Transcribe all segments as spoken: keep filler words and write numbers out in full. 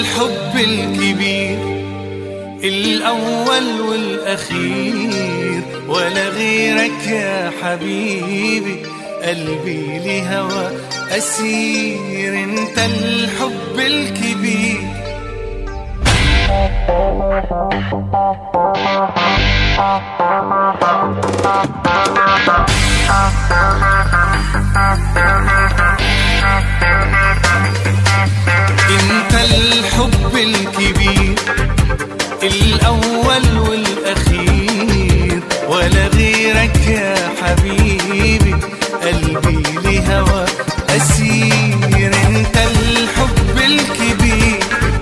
الحب الكبير الأول والأخير، ولا غيرك يا حبيبي، قلبي لهوى أسير. انت الحب الكبير. انت الحب الكبير الأول والأخير، ولا غيرك يا حبيبي، قلبي لهوى أسير. انت الحب الكبير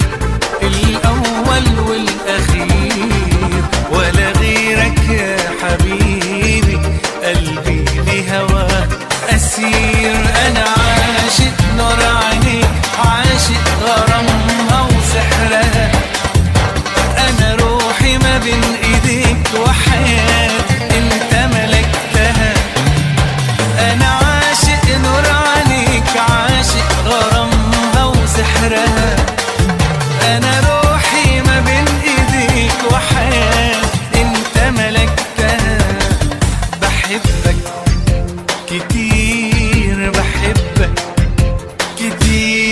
الأول والأخير، ولا غيرك يا حبيبي، قلبي لهوى أسير. أنا عاشق نور عينيك، عاشق غرامها وسحرها، أنا روحي ما بين إيديك وحياتي أنت ملكتها. أنا عاشق نور عينيك، عاشق غرامها وسحرها، أنا روحي ما بين إيديك وحياتي أنت ملكتها. بحبك كتير، بحبك كتير.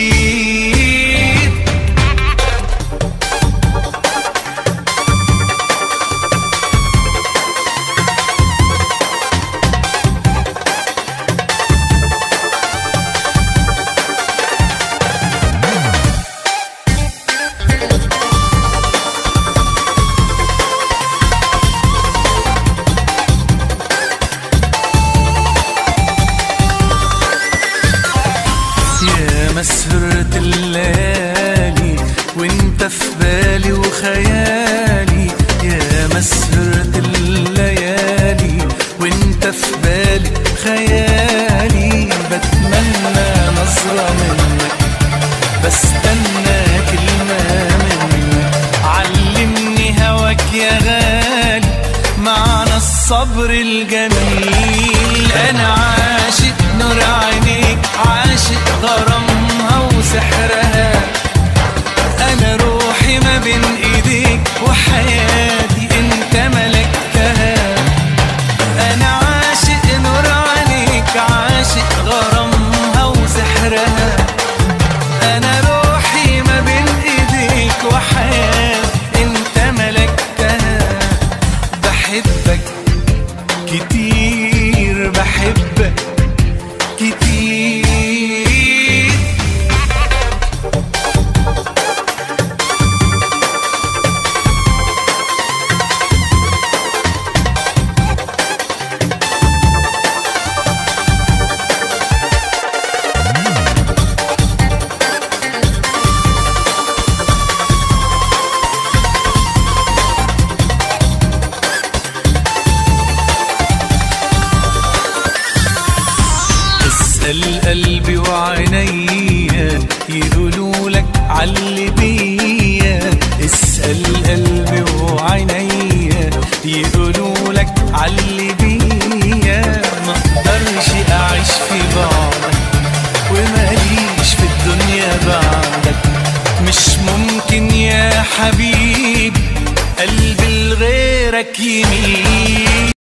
مسهرة الليالي وانت في بالي وخيالي، يا مسهرة الليالي وانت في بالي خيالي. بتمنى نظرة منك، بستنى كلمة منك، علمني هواك يا غالي، معنى الصبر الجميل. انا عاشق نور عينيك، عاشق غرامها وسحرها، أنا روحي ما بين إيديك وحياتي أنت ملكتها. أنا عاشق نور عينيك، عاشق غرامها وسحرها، أنا روحي ما بين إيديك وحياتي أنت ملكتها. بحبك كتير، بحبك كتير. اسأل قلبي وعينيا يقولوا لك علي بيا، اسأل قلبي وعينيا يقولوا لك علي بيا. ما اقدرش اعيش في بعدك وماليش في الدنيا بعدك، مش ممكن يا حبيبي قلبي لغيرك يميل.